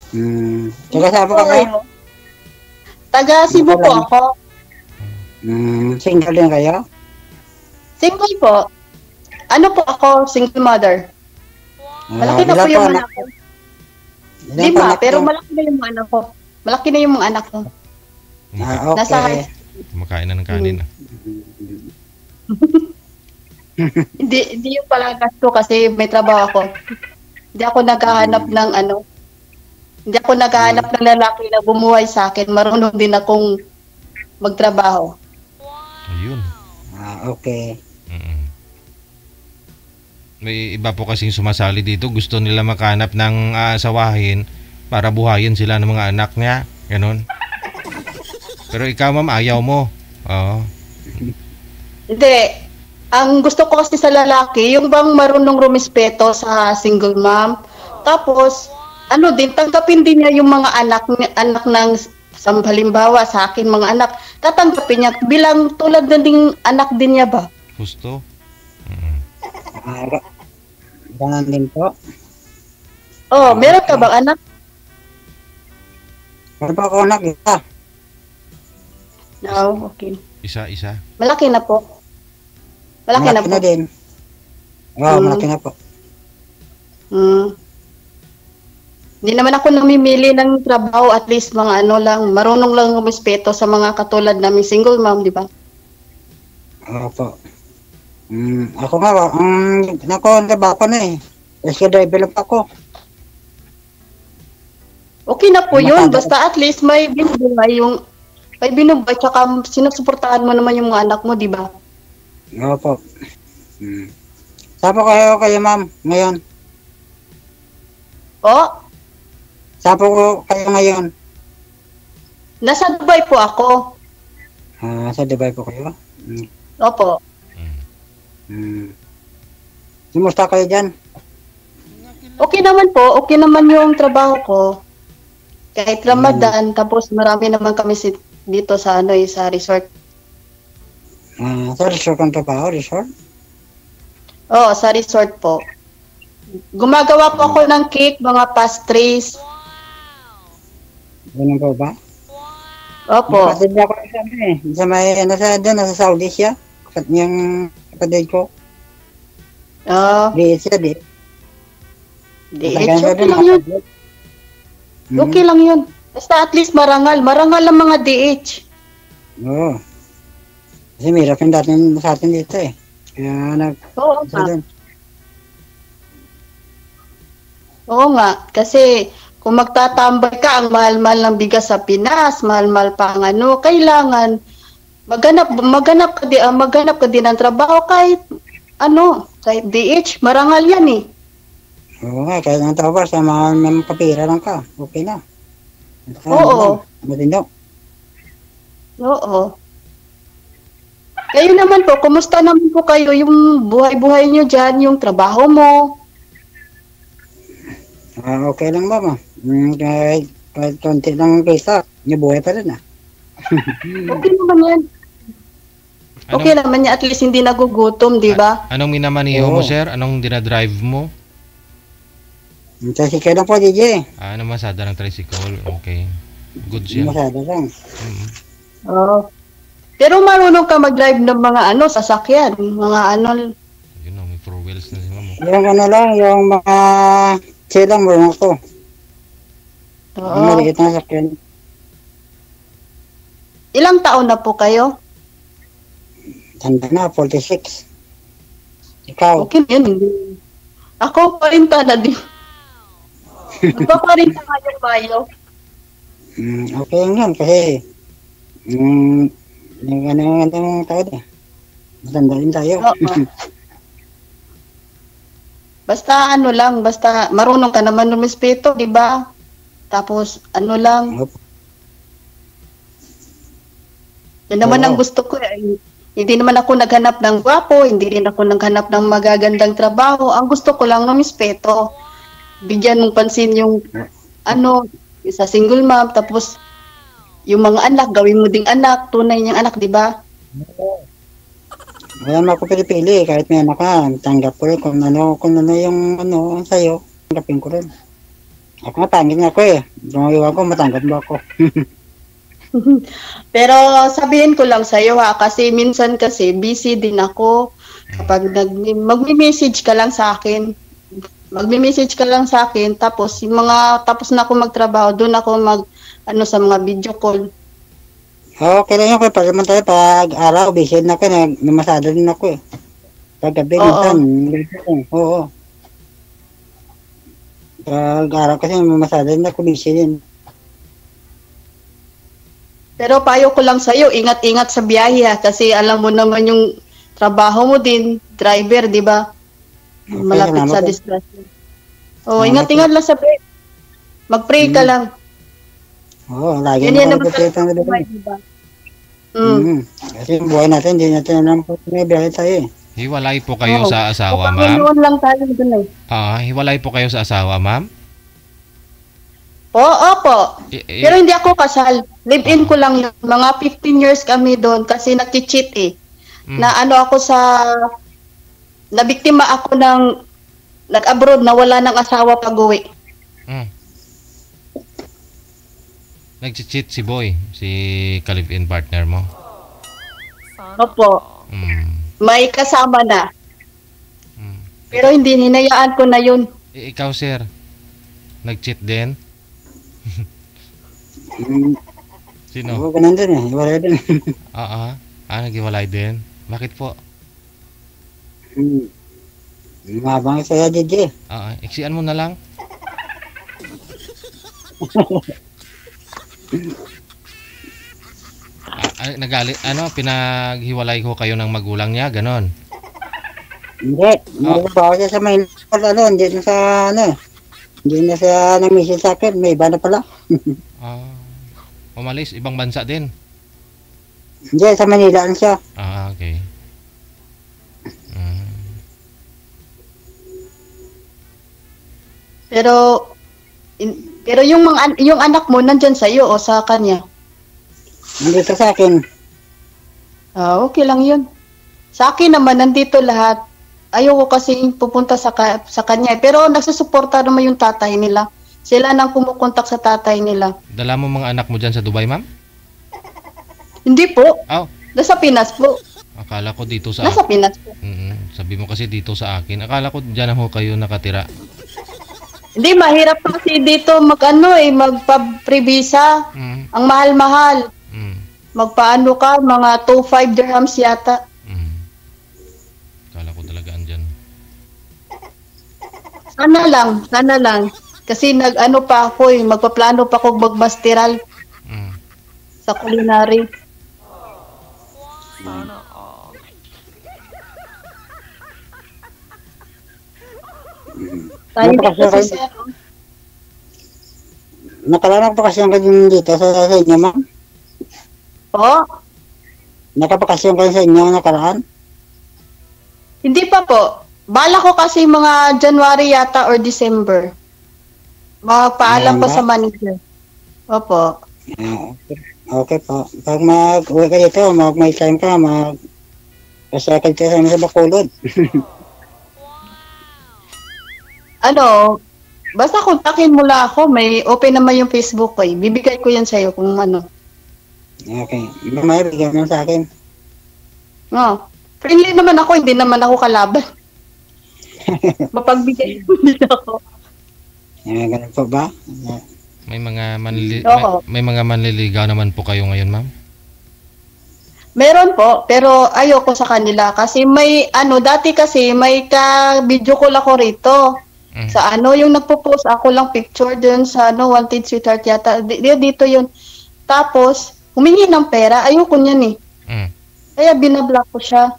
Taga saan po kayo? Taga Cebu po ako. Single din kayo? Single po. Ano po ako, single mother. Malaki na po Ilan yung anak anak ko. Ilan po 5, anak pero niyo? malaki na yung anak ko. Malaki na yung mga anak ko. Okay. Nasa high. Kumakain na ng kanin. Hindi yung palagas ko kasi may trabaho ako. Hindi ako naghahanap ng hindi ako naghahanap ng lalaki na bumuhay sa akin. Marunong din akong magtrabaho. Ayun. Okay. May iba po kasing sumasali dito. Gusto nila makahanap ng asawahin para buhayin sila ng mga anak niya. Ganon. Pero ikaw, ma'am, ayaw mo. Oo. Hindi. Ang gusto ko kasi sa lalaki, yung bang marunong rumispeto sa single mom. Tapos, tanggapin din niya yung mga anak ng halimbawa sa akin mga anak, tatanggapin niya bilang tulad na ding anak din niya ba? Gusto? Ganun din po. Oh, meron ka bang anak? Meron po ako anak, isa. No, okay. Isa. Malaki na po. Malaki na po. din. Malaki na po. Hindi naman ako namimili ng trabaho, at least mga marunong lang rumispeto sa mga katulad namin single mom, di ba? Opo. Ako nga, trabaho ko na eh. Kasi driver lang ako. Okay na po yun, basta at least may binubuhay, tsaka sinusuportahan mo naman yung mga anak mo, di ba? Opo. Saan po kayo ma'am ngayon? Saan po kayo ngayon? Nasa Dubai po ako. Sa Dubai po kayo? Opo. Kumusta kayo dyan? Okay naman po, okay naman yung trabaho ko. Kahit Ramadan, tapos marami naman kami dito sa sa resort. Sa resort ang trabaho, resort? Oo, sa resort po. Gumagawa po ako ng cake, mga pastries. Ganun po ba? Opo. Kapatid ako sa nasa Saudi siya. Yung kapatid ko. Di siya. Okay lang yun. Okay lang yun. Basta at least marangal. Marangal ang mga DH. Oo. Kasi mirap yung dati sa atin dito eh. Kaya Oo nga. Kasi kung magtatambay ka, ang mahal-mahal ng bigas sa Pinas, mahal-mahal pa ang kailangan maghanap ka din ng trabaho kahit DH, marangal yan eh. Oo nga, kahit ang trabaho sa mga kapira lang ka, okay na. Oo. Matindok. Oo. Kayo naman po, kumusta naman po kayo yung buhay-buhay nyo dyan, yung trabaho mo? Okay lang ba, kahit konti lang pesa, buhay pa rin Okay naman yan. Okay naman yan, at least hindi nagugutom, di ba? Anong minamaniho mo, sir? Anong dinadrive mo? Tricycle lang po, DJ. Masada ng tricycle. Okay. Good siya. Masada lang. Oo. Pero marunong ka mag-drive ng mga sasakyan, mga may 4 wheels na si ma'am. Yung mga silang marunong ko. Oo. Maliit na sasakyan. Ilang taon na po kayo? Tanda na, 46. Ikaw? Okay yun. Ako pa rin na din. Nagpaparin ka ngayong bayo. Okay lang kasi yung tao na. Matanda rin tayo. Basta basta marunong ka naman rumispeto, di ba? Tapos lang. Yan naman ang gusto ko. Hindi naman ako naghanap ng gwapo, hindi rin ako naghanap ng magagandang trabaho. Ang gusto ko lang rumispeto. Bigyan mong pansin yung sa single mom, tapos yung mga anak, gawin mo ding anak, tunay niyang anak, di ba? Wala naman ako pili-pili, kahit may anak ka, tanggap ko rin kung ano yung sa'yo, tanggapin ko rin. Ako nga, pangit nga ako eh. Kung iwan ko, matanggap mo ako. Pero sabihin ko lang sa'yo ha, kasi minsan kasi busy din ako. Kapag magme-message ka lang sa akin, magme-message ka lang sa akin, tapos yung mga tapos na ako magtrabaho, doon ako sa mga video call. Okay lang yun, pag naman tayo, pag araw, busy na ako, namasada din ako eh. Pag gabi, Oo. minsan, oo. Pag araw kasi, namasada din ako, busy din. Pero payo ko lang sa'yo, ingat-ingat sa biyahe ha, kasi alam mo naman yung trabaho mo din, driver, di ba? Okay, Malapit salamat sa po. disgrasya. Oh, Salamat ingat-ingat lang sa biyahe. Mag-pray ka lang. Oo, lagi Yan naman naman nagpipilitan talaga na sa buhay, din. di ba? Mm. Kasi yung buhay natin, hindi natin alam kung may biyahe tayo eh. Hiwalay po kayo Oo. sa asawa, Kapag ma'am? noon lang tayo dun eh. Hiwalay po kayo sa asawa, ma'am? Opo. I- Pero hindi ako kasal. Live-in ko lang yun. Mga 15 years kami doon kasi nag-cheat eh. Mm. Na ano ako nabiktima ako ng nag-abroad na wala ng asawa pag-uwi. Mm. Nag-cheat si Boy, si ka-live-in partner mo. Opo. Mm. May kasama na. Mm. Pero hindi, hinayaan ko na yun. Ikaw, sir, nag-cheat din? Sino? Oo, ganun din eh, wala din. Naghiwalay din. Bakit po? Mabang saya, DJ. Iksian mo na lang. Pinaghiwalay ko kayo ng magulang niya, ganon. Hindi, nagbabawa siya sa Maynila, hindi na sa hindi na siya nag-message sa akin, may iba na pala. Umalis, ibang bansa din. Hindi, sa Manila lang siya. Okay. Pero yung anak mo nandyan sa iyo o sa kanya? Nandito sa akin. Okay lang yun. Sa akin naman, nandito lahat. Ayoko kasi pupunta sa kanya. Pero nagsusuporta naman yung tatay nila. Sila nang kumukontak sa tatay nila. Dala mo mga anak mo dyan sa Dubai, ma'am? Hindi po. Oh, Nasa Pinas po. akala ko dito sa Nasa Pinas po. Sabi mo kasi dito sa akin. Akala ko dyan ho kayo nakatira. Hindi, mahirap kasi dito magpa-pre-visa. Ang mahal-mahal. Magpaano ka, mga 2-5 dirhams yata. Akala ko talaga andyan. Sana lang. Kasi magpaplano pa ako magmasteral sa culinary. Tayo kasi sir. Nakalarang pa kasi yung ganyan dito sa inyo, ma'am? Po? Nakapakasyon kayo sa inyo nakaraan? Hindi pa po. Bala ko kasi mga January yata or December. Magpaalam Ayan ko ba? sa manager. Opo. Okay po. Pag mag-uwi ka dito, may time ka, pasakal ka sa Bacolod. Basta kontakin mo lang ako. May open naman yung Facebook ko eh. Bibigay ko yan sa'yo kung ano. Okay. Mamaya bigyan mo sa akin. Friendly naman ako. Hindi naman ako kalaban. Mapagbigay mo nila ako. Ganun po ba? May mga Oo. may mga manliligaw naman po kayo ngayon, ma'am? Meron po, pero ayoko sa kanila kasi dati kasi may ka-video call ako rito. Sa yung nagpo-post ako lang picture dun sa Wanted Sweetheart yata. Dito yun. Tapos, humingi ng pera. Ayoko niyan eh. Kaya binablock ko siya.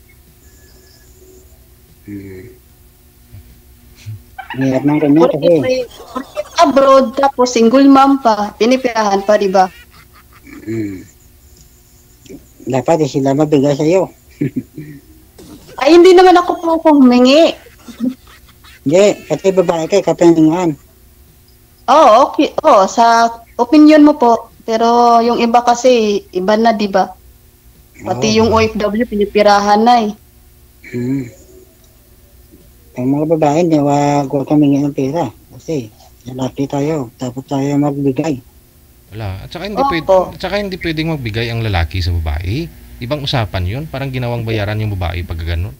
Hirap ng ganyan kasi. Porque abroad, tapos single mom pa. Pinipirahan pa, di ba? Dapat sila mabigay sa iyo. Ay, hindi naman ako po humingi. Hindi, kasi babae ka, kapaningan. Okay. Sa opinion mo po. Pero yung iba kasi, iba na, di ba? Pati yung OFW, pinipirahan na eh. Ang mga babae, wag kamingin ng pera. Kasi, lalaki tayo, dapat tayo magbigay. Wala. At saka Opo. hindi pwedeng magbigay ang lalaki sa babae. Ibang usapan 'yon. Parang ginawang bayaran yung babae pag gano'n.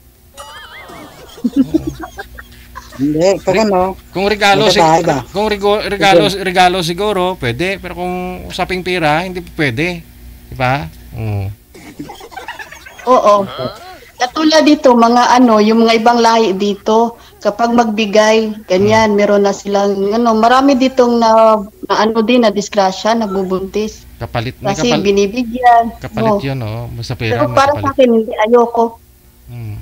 Hindi, pag ano, Kung regalo May babae ba? kung regalo siguro, pwede, pero kung usaping pera, hindi pwede. 'Di ba? Oo. Oo. Katulad dito, mga ano, yung mga ibang lahi dito, kapag magbigay, ganyan, meron na silang, ano, marami ditong na ano din, na disgrasya, nabubuntis. May Kasi binibigyan. kapalit Oo. 'yon, oh. Basta pera Pero may para sa kapalit. akin, hindi, ayoko. Hmm.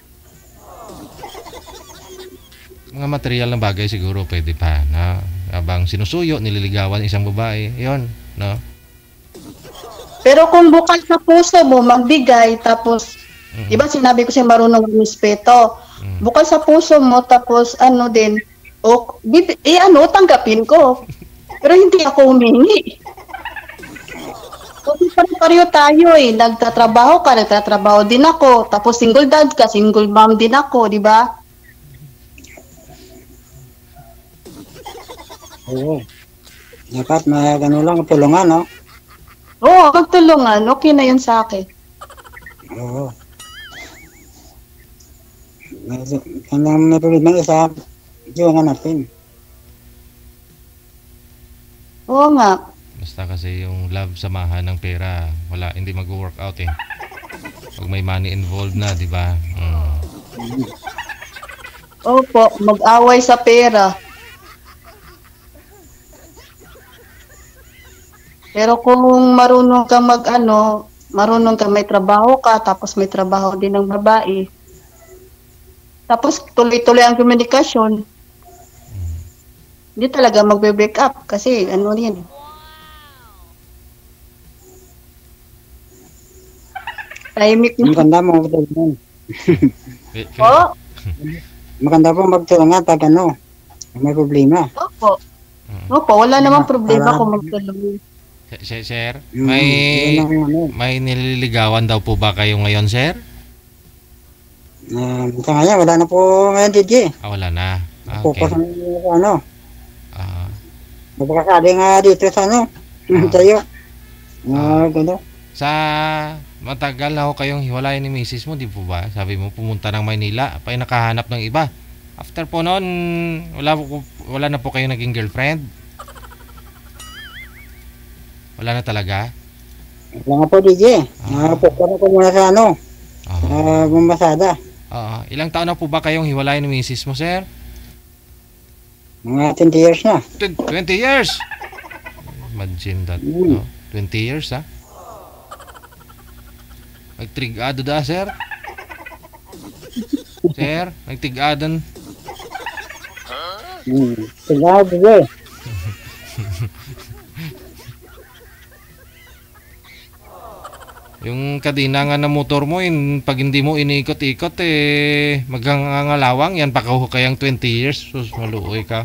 Mga material na bagay siguro pwede pa na habang sinusuyo, nililigawan isang babae. 'Yon, no? Pero kung bukal sa puso mo, magbigay, tapos, di ba sinabi ko siya marunong rumispeto. Bukal sa puso mo, tapos ano din, ano, tanggapin ko. Pero hindi ako humingi. Kasi pareho tayo eh. Nagtatrabaho ka, nagtatrabaho din ako. Tapos single dad ka, single mom din ako, di ba? oo. Dapat gano'n lang, tulungan, no? Oo, magtulungan. Okay na yun sa akin. Oo. Kung may problema isa, iwangan natin. Oo nga. Basta kasi yung love samahan ng pera, wala, hindi mag-work out eh. Pag may money involved na, 'di ba? Opo, mag-away sa pera. Pero kung marunong ka marunong ka, may trabaho ka, tapos may trabaho din ng babae. Tapos tuloy-tuloy ang komunikasyon. Hindi talaga magbe-break up kasi ano yan. Tahimik na. Maganda mo magtulungan. Po? Maganda po magtulungan pag ano, may problema. Opo. Opo, wala namang problema kung magtulungan. Sir, Yun ang ano. may nililigawan daw po ba kayo ngayon, sir? Sa ngayon, wala na po ngayon, DJ. Wala na. Focus Okay. na ano. Ah, Magpakasali nga dito sa ano. Tayo. Gano'n. sa matagal na ho kayong hiwalay ni misis mo, di po ba? Sabi mo pumunta ng Maynila, pa nakahanap ng iba. After po noon, wala na po kayo naging girlfriend? Wala na talaga? Wala nga po, DJ. Focus na po muna sa ano. Bumbasada. Ilang taon na po ba kayong hiwalay ni misis mo, sir? Mga 20 years na. 20 years! Imagine that. No? 20 years, ha? Nagtrigado da, sir? Sir, nagtigadan. Tingnan, DJ. Yung kadina nga na motor mo, pag hindi mo iniikot-ikot, maghangalawang yan, kayang 20 years. Sus, maluoy ka.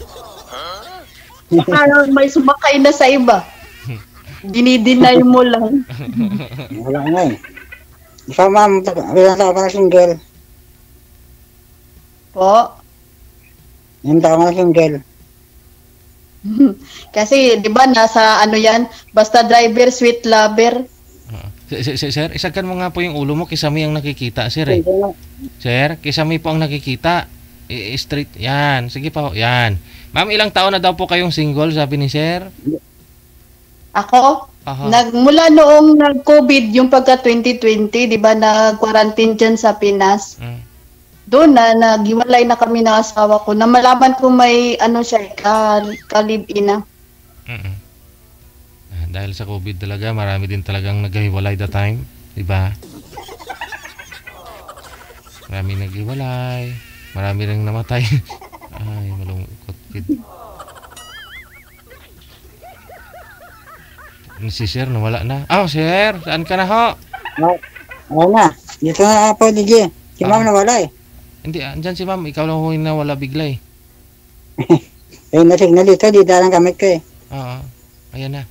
Parang may sumakay na sa iba. Dinideny mo lang. Wala nga eh. Ikaw, ma'am, ilang taon ka na single? Po. Ilang taon ka na single? Kasi, di ba, nasa ano yan, basta driver, sweet lover. Sir, isagan mo nga po yung ulo mo, kisame ang nakikita, sir eh. Sir, kisame po ang nakikita. Straight, yan. Sige pa, yan. Ma'am, ilang taon na daw po kayong single, sabi ni sir? Ako, Aha. mula noong nag-COVID, yung pagka 2020, di ba, nag-quarantine dyan sa Pinas. Doon naghiwalay na kami ng asawa ko, na malaman ko may, ano siya, ka-live-in na. Dahil sa COVID talaga, marami din talagang naghiwalay that time. Diba? Marami naghiwalay. Marami rin namatay. Ay, malungkot. Si sir, nawala na. Sir, saan ka na ho? Oo na. Dito na po, DJ. Si ma'am nawala eh. Hindi, andyan si ma'am. Ikaw lang ho yung nawala bigla eh. Nasignal dito, di dalang gamit ko eh. Ayan na.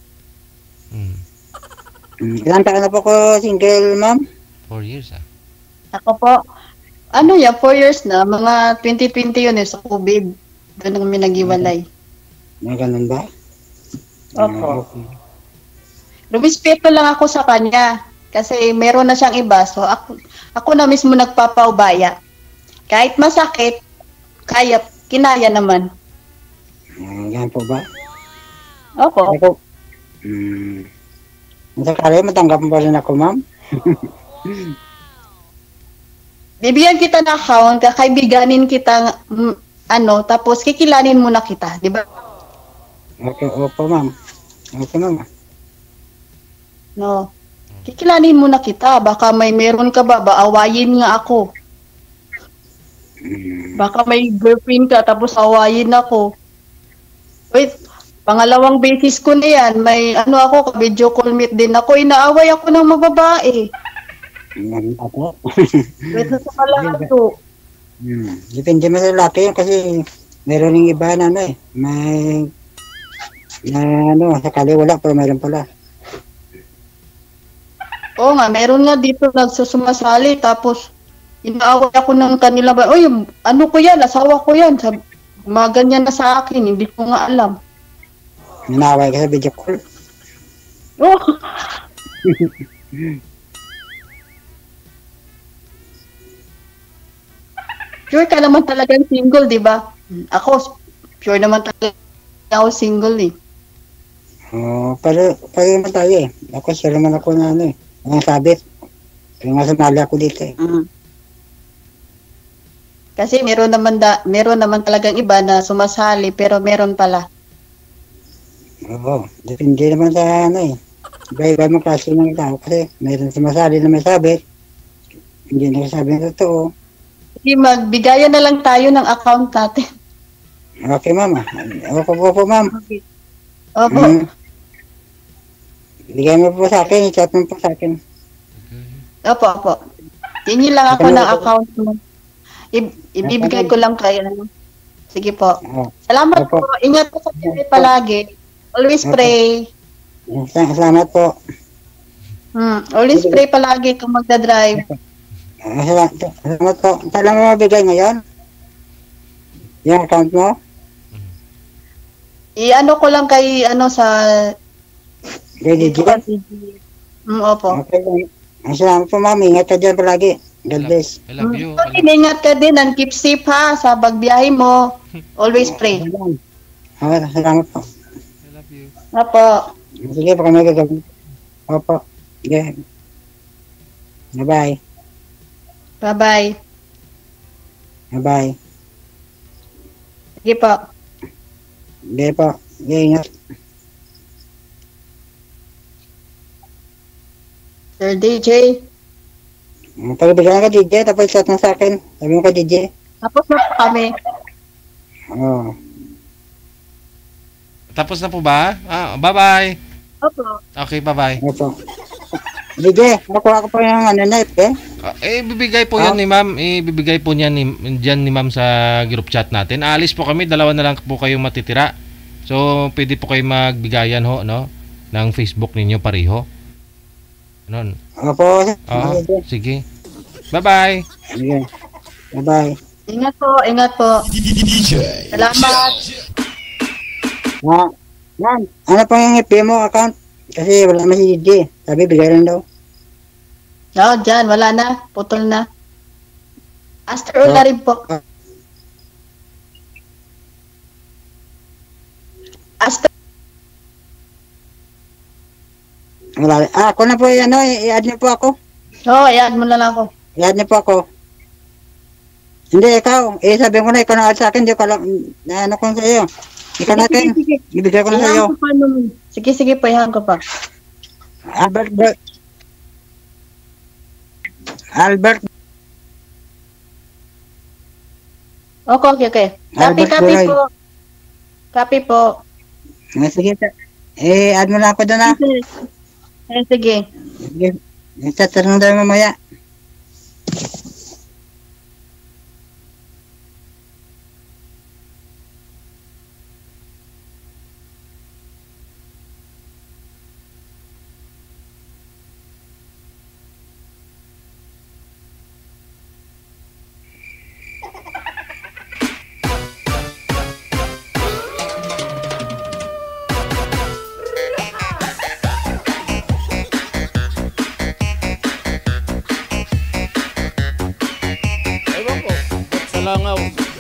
Ilang taon na po ko single, ma'am? 4 years Ako po, ano yan, 4 years na, mga 2020 yun sa COVID. Doon kami nag-iwalay. May ganun ba? Opo. Okay. Rumispeto lang ako sa kanya. Kasi meron na siyang iba. So ako na mismo nagpapaubaya. Kahit masakit, kinaya naman. Yan po ba? Opo. Ako, sakali matanggap mo pa rin ako, ma'am? Bibigyan kita ng account, kakaibiganin kita, tapos kikilanin muna kita, di ba? Okay, opo, ma'am. Okay, ma'am. No. Kikilanin muna kita, baka meron ka ba, baawayin nga ako. Baka may girlfriend ka, tapos awayin ako. Wait, pangalawang beses ko na yan, may ako, video call meet din ako, inaaway ako ng mababae. Ganun pa po. Wait, sa kalado. Depende mo sa lalaki yun kasi meron yung iba na may sakali wala pero meron pala. Oo nga, meron nga dito nagsusumasali tapos inaaway ako ng kanila ba, oy, ano ko yan, asawa ko yan, ganyan na sa akin, hindi ko nga alam. Minaway ka sa video call. Oh. Sure ka naman talagang single, di ba? Ako, sure naman talaga ako single eh. Pero naman tayo eh. Ako, sure naman ako na ang sabit. Kaya nga sumali ako dito eh. Kasi meron naman talagang iba na sumasali, pero meron pala. Oo, depende naman sa iba-iba mo klase ng tao kasi meron sumasali na may sabit. Hindi nagsasabi ng totoo. Sige, magbigayan na lang tayo ng account natin. Okay, ma'am. Opo, ma'am. Okay. Opo. Bigay mo po sa akin, i-chat mo po sa akin. Opo. Tingin lang ako ng account mo. Ibibigay ko lang kayo. Sige po. Salamat po. Ingat po sa buhay palagi. Always pray. Salamat po. Always pray palagi kung magdadrive. Salamat po. Saan mo mabigay ngayon? Yung account mo? I-ano ko lang kay sa DJ? Opo. Okay. Salamat po, ma'am. Ingat ka dyan palagi. God bless. I love you. Ingat ka din and keep safe ha sa pagbiyahe mo. Always pray. Salamat po. I love you. Opo. Sige, baka may gagawin. Opo. Sige. Bye-bye. Bye-bye. Bye-bye. Sige po. Sige po. Sige, ingat. Sir DJ. Pagbigyan ka, DJ, tapos chat mo sa akin. Sabi mo ka, DJ. Tapos na po kami. Oo. Tapos na po ba? Bye-bye. Opo. Okay, bye-bye. Opo. DJ, nakuha ko pa yung Bibigay po yan ni ma'am. Bibigay po niyan ni ma'am sa group chat natin. Aalis po kami, dalawa na lang po kayo matitira. So, pwede po kayo magbigayan ng Facebook ninyo pareho. Ano? Opo. Sige. Bye-bye. Sige. Bye-bye. Ingat po. Salamat. Yan. Ano pa yung FB mo account? Kasi wala naman si DJ. Sabi, bigay lang daw. Dyan. Wala na. Putol na. Aster na rin po. Aster. Wala. Ako na po i-add niyo po ako. I-add mo na lang ako. I-add niyo po ako. Hindi, ikaw. Sabi mo na, ikaw na-add sa akin. Di ko alam. Ano ko sa iyo. Ikaw natin. Sige. Ibigay ko na sa iyo. Sige, payahan ko pa. Albert. Okay. Copy po. Sige. Add mo na ako doon na. Sige. Tatanong tayo mamaya. Langaw.